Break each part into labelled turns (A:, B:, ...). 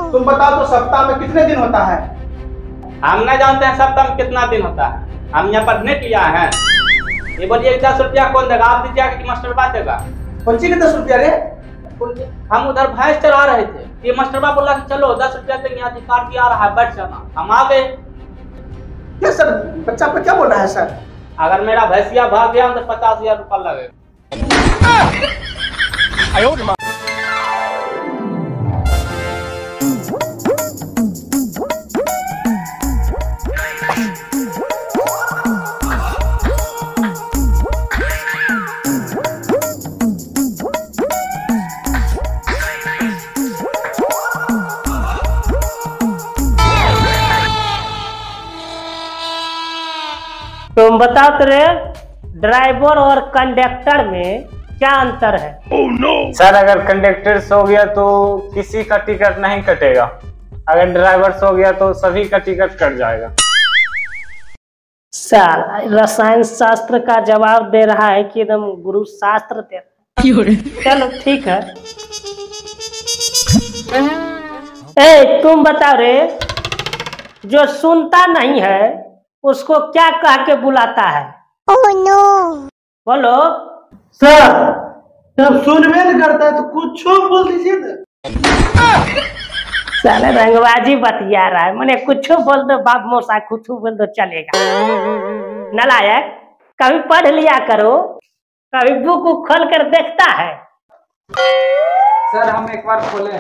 A: तुम बताओ तो सप्ताह में कितने दिन होता है?
B: हम नहीं जानते हैं सप्ताह में कितना दिन होता है। हम यहाँ पर नेट लिया है। ये बोलिए 10 रुपया कौन देगा? आप दीजिएगा कि मास्टर बात देगा?
A: कौन सी के 10 रुपया रे?
B: हम उधर भैंस चला रहे थे, ये मास्टरबा बोला कि चलो 10 रुपया देंगे, अधिकार भी आ रहा है, बैठ जाना। हम आ गए।
A: क्या सर, बच्चा पे क्या बोल रहा है सर?
B: अगर मेरा भैंसिया भाग गया तो 50,000 रुपया लगेगा।
C: तुम बताओ तो रे, ड्राइवर और कंडक्टर में क्या अंतर है?
D: सर अगर कंडक्टर सो गया तो किसी का टिकट नहीं कटेगा, अगर ड्राइवर सो गया तो सभी का टिकट कट जाएगा।
C: सर रसायन शास्त्र का जवाब दे रहा है कि एकदम गुरु शास्त्र दे रहा है। चलो ठीक है। ए तुम बताओ रे, जो सुनता नहीं है उसको क्या कह के बुलाता है?
E: Oh no.
C: बोलो
A: सर, जब सुनबे नहीं करता है तो कुछ बोल दीजिए।
C: साले रंगबाजी बतिया रहा है, मैंने कुछ बोल दो बाप मोसा, कुछ बोल दो चलेगा। नलायक, कभी पढ़ लिया करो, कभी बुक खोल कर देखता है।
B: सर हम एक बार खोले।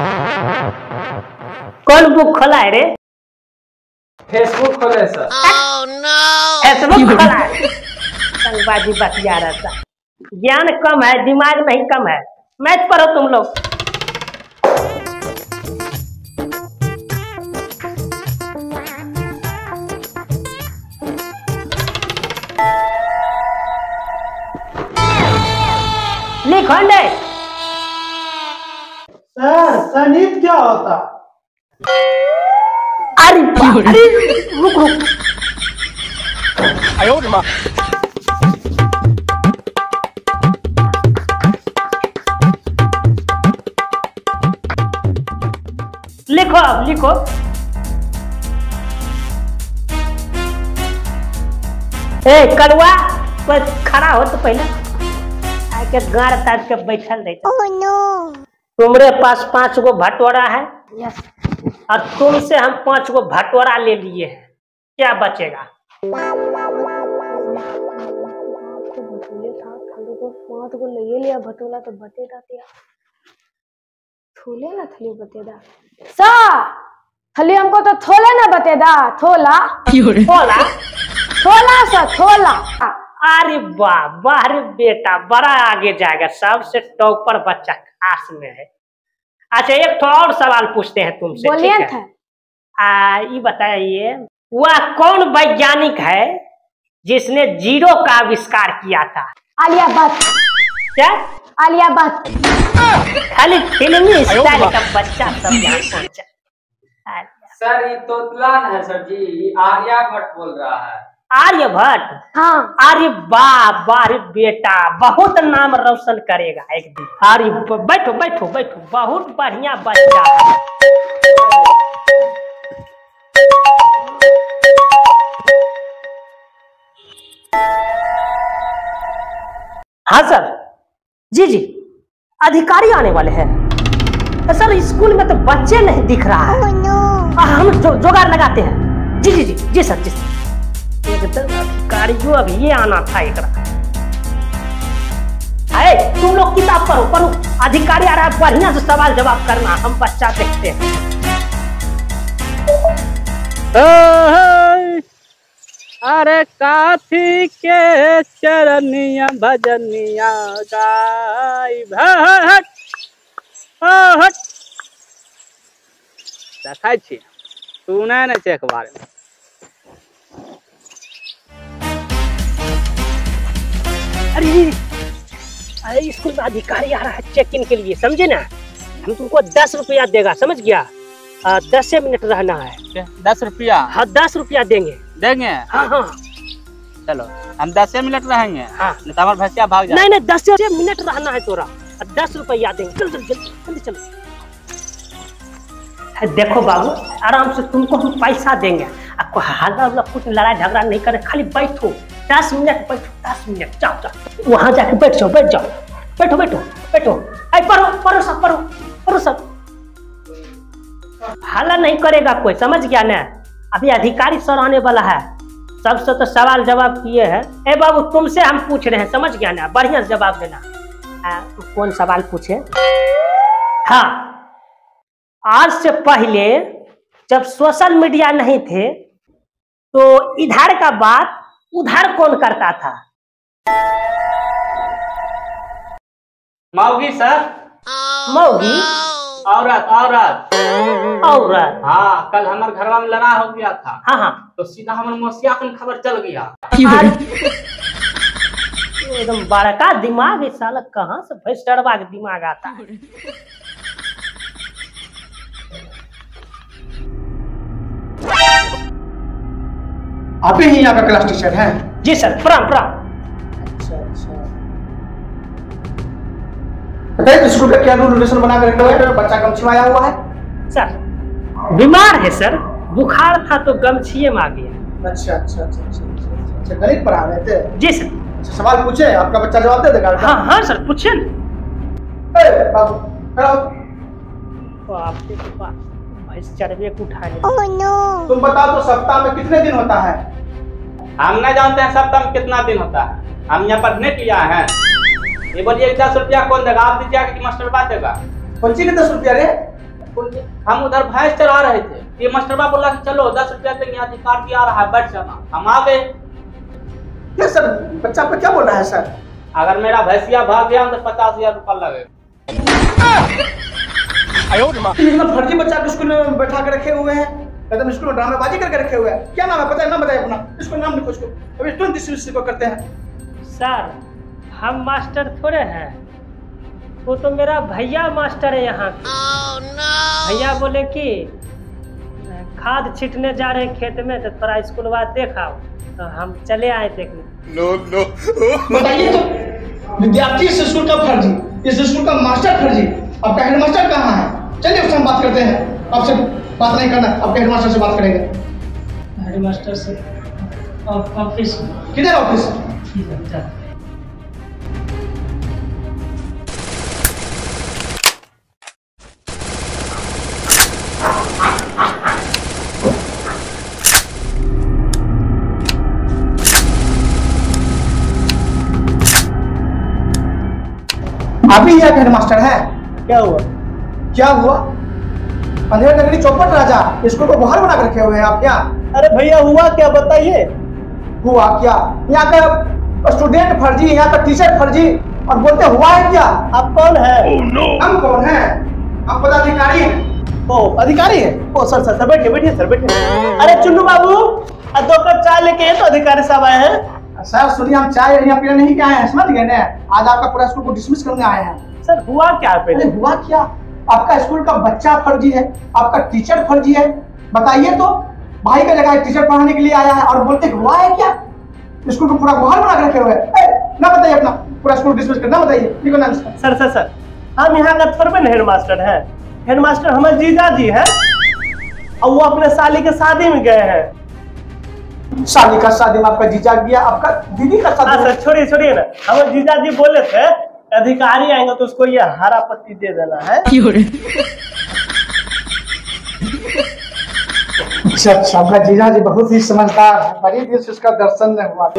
C: कौन बुक खोला है रे?
B: फेसबुक खोले सर।
C: फेसबुक खोला है? रंगबाजी बतिया रहा था। ज्ञान कम है, दिमाग नहीं कम है। मैथ पढ़ो तुम लोग। लिखो ने।
A: सर सनित क्या होता?
C: अरे रुक रुक। लिखो अब लिखो। ए कड़वा, कोई खड़ा हो तो पहले आके गाड़ ताड़ के बैठल रहे।
E: Oh no.
C: तुम्हारे पास 5 गो भटोरा है।
E: यस।
C: और तुमसे हम 5 गो भटोरा ले लिए हैं, क्या बचेगा?
E: 5 गो ले लिया भटोरा तो बतेदा दिया। थोले ना थली बतेदा। सा थली हमको तो थोले ना बतेदा। थोला
C: थोला
E: थोला सा थोला।
C: अरे वाह रे बेटा, बड़ा आगे जाएगा, सबसे टॉपर बच्चा क्लास में है। अच्छा एक तो और सवाल पूछते हैं तुमसे।
E: बोलिए था।
C: ये बताइए, वह कौन वैज्ञानिक है जिसने जीरो का आविष्कार किया था?
E: आलिया भट्ट।
C: क्या?
E: आलिया भट्ट।
C: खाली फिल्मी स्टाइल का बच्चा सब यहाँ पहुंचा।
B: सर ये तोतलान है सर जी, आर्यभट्ट बोल रहा है।
C: आर्यभट्ट?
E: हाँ।
C: अरे वाह रे बेटा, बहुत नाम रोशन करेगा एक दिन। अरे बैठो बैठो बैठो, बहुत बढ़िया बच्चा है। हाँ सर, जी जी, अधिकारी आने वाले हैं। सर स्कूल में तो बच्चे नहीं दिख रहा है। हम जुगाड़ लगाते हैं। जी जी जी जी सर, जी सर। एकदम अधिकारियों अब ये आना था एकरा। तुम लोग किताब पढ़ो, अधिकारी आ रहा है, बढ़िया से सवाल जवाब करना, हम बच्चा देखते हैं।
D: अरे काथी के चरनिया भजनिया गाय भट हट देखा छी सुना नहीं एक बार में।
C: अरे स्कूल में अधिकारी आ रहा है चेक इन के लिए, समझे ना? हम तुमको 10 रुपया देगा, समझ गया? 10 मिनट रहना है।
D: 10 रुपया?
C: हाँ 10 रुपया देंगे।
D: हाँ
C: हाँ
D: चलो हम 10 मिनट रहेंगे।
C: हाँ
D: नहीं तो हमारा भैंसिया भाग जाए।
C: नहीं 10 मिनट रहना है तोरा, 10 रुपया देंगे। चल चल जल्दी चलो। देखो बाबू, आराम से तुमको हम पैसा देंगे, आपको हल्ला उल्ला कुछ लड़ाई झगड़ा नहीं करे, खाली बैठो 10 मिनट, बैठो 10 मिनट, जाओ जाओ वहां जाके बैठ जाओ, बैठ जाओ, बैठो बैठो बैठो, पढ़ो पढ़ो सब, पढ़ो पढ़ो सब, हल्ला नहीं करेगा कोई, समझ गया ना। अभी अधिकारी सर आने वाला है, सबसे तो सवाल जवाब किए हैं। ए बाबू तुमसे हम पूछ रहे हैं, समझ गया ना, बढ़िया से जवाब देना। तो कौन सवाल पूछे? हाँ, आज से पहले जब सोशल मीडिया नहीं थे तो इधर का बात उधर कौन करता था?
B: मौगी सर।
C: मौगी?
B: औरत औरत
C: औरत?
B: हाँ, कल हमारे घरवा में लड़ाई हो गया था।
C: हाँ हाँ,
B: तो सीधा हमारे मौसिया को खबर चल गया।
C: एकदम बड़का दिमाग है साला, कहाँ से भैंस डरवा के दिमाग आता है।
A: आप ही यहाँ का क्लास टीचर हैं?
C: जी सर, प्रणाम प्रणाम।
A: अच्छा अच्छा, बताइए स्कूल का क्या रूल रेगुलेशन बना कर रखा हुआ है? बच्चा गमछी में आया हुआ है
C: सर बीमार है सर, बुखार था तो गमछिए में आ गया।
A: अच्छा अच्छा अच्छा अच्छा अच्छा, गणित पढ़ा रहे थे?
C: जी सर।
A: अच्छा, सवाल पूछे, आपका बच्चा जवाब दे देगा?
C: हाँ हाँ सर, पूछिए ना।
A: बाबू
C: आपके पास भैंस चरवे को उठाने।
A: तुम बताओ तो सप्ताह में कितने दिन होता है?
B: हम नहीं जानते हैं सप्ताह में कितना दिन होता है, हम यहाँ पर नेट लिया है। ये बोलिए 10 रुपया कौन देगा? आप दीजिएगा कि मास्टर बा देगा?
A: कौन सी के 10 रुपया रे?
B: हम उधर भैंस चढ़ा रहे थे, ये मास्टर बा बोला कि चलो 10 रुपया देंगे, अधिकार आ रहा है, बैठ जाना। हम आ गए।
A: क्या सर, बच्चा आपका क्या बोल रहा है सर?
B: अगर मेरा भैंसिया भाग गया तो 50,000 रुपया लगेगा।
A: फर्जी बच्चा को स्कूल में बैठा के रखे हुए हैं, एकदम स्कूल में ड्रामेबाजी करके रखे हुए हैं। क्या नाम है पता है? नाम बताइए अपना, इसको नाम लिखो, इसको अभी तुरंत इस को करते हैं।
C: सर हम मास्टर थोड़े हैं, वो तो मेरा भैया मास्टर है यहाँ के। भैया बोले कि खाद छीटने जा रहे हैं खेत में, तो थोड़ा स्कूल वाला देखा, तो हम चले आए देखने।
A: बताइए तो, विद्यार्थी इस स्कूल का फर्जी, इस स्कूल का मास्टर फर्जी, आपका हेडमास्टर कहाँ है? चलिए उससे हम बात करते हैं। आपसे बात नहीं करना, आपके हेडमास्टर से बात करेंगे।
C: हेडमास्टर से ऑफिस?
A: किधर ऑफिस? आप ही यहाँ हेडमास्टर है?
C: क्या हुआ?
A: क्या हुआ? अंधेर नगरी चौपट राजा स्कूल को बाहर बना कर रखे हुए हैं आप क्या?
C: अरे भैया हुआ क्या बताइए।
A: हुआ क्या? यहाँ का स्टूडेंट फर्जी, यहाँ का टीचर फर्जी, और बोलते हुआ है क्या?
C: आप कौन है?
A: हम कौन है? हम पदाधिकारी हैं।
C: ओ अधिकारी है? ओ सर सर बैठिए बैठिए सर बैठिए। अरे चुन्नू बाबू 2 कप चाय लेके तो अधिकारी साहब आए हैं।
A: सर सुनिए, हम चाय यहाँ पीने नहीं आए हैं, समझ गए ना? आज आपका पूरा स्कूल को डिसमिस करने आए हैं।
C: सर हुआ क्या पहले?
A: हुआ क्या? आपका स्कूल का बच्चा फर्जी है, आपका टीचर फर्जी है। बताइए तो, भाई का जगह टीचर पढ़ाने के लिए आया है और बोलते हुआ है क्या? स्कूल को पूरा गुहार बना के रखे हुए हैं। ना बताइए अपना पूरा स्कूल डिसमिस करना, बताइए।
C: सर सर सर हम यहाँ का थोड़े ना हेडमास्टर है, हेडमास्टर हमारे जीजा जी है, और वो अपने साली के शादी में गए हैं।
A: शादी का शादी में आपका जीजा गया, आपका दीदी का शादी?
C: सर छोड़िए छोड़िए ना, हमारे जीजा जी बोले थे अधिकारी आएंगे तो उसको ये हरा पत्ती दे देना है।
A: अच्छा अच्छा, आपका जीजा जी बहुत ही समझदार है, बड़ी देर से उसका दर्शन नहीं हुआ।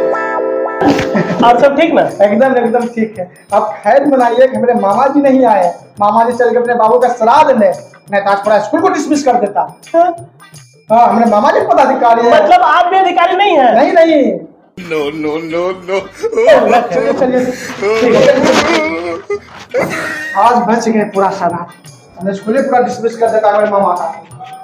C: आप सब ठीक ना?
A: एकदम एकदम ठीक है। आप खैर मनाइए कि मेरे मामा जी नहीं आए। मामा जी चल के अपने बाबू का श्राद्ध लेने, नहीं तो आज पूरा स्कूल को डिसमिस कर देता। हाँ, हमारे मामा जी पदाधिकारी है।
C: मतलब आप भी अधिकारी नहीं है?
A: नहीं नहीं।
F: No.
A: चलिए चलिए, ठीक है। आज बच गए पूरा सारा, हमने स्कूल पूरा डिसमिस कर देता हमारे मामा का।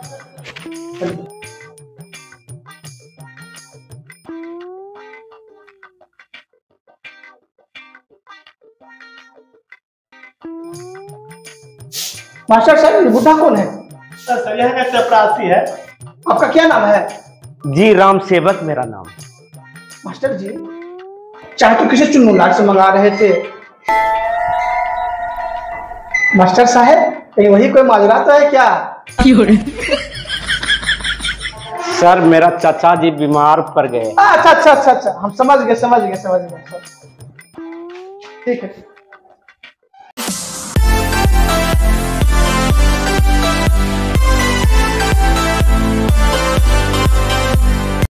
A: मास्टर साहब, ये बुढ़ा कौन है?
C: सर यहाँ का चपरासी है।
A: आपका क्या नाम है?
G: जी राम सेवक मेरा नाम।
A: मास्टर जी, चाय तो किसी चुन्नू लाट से मंगा रहे थे। मास्टर साहब, कहीं वही कोई माजरा तो है क्या?
G: सर मेरा चाचा जी बीमार पड़ गए।
A: अच्छा अच्छा अच्छा अच्छा, हम समझ गए। ठीक है।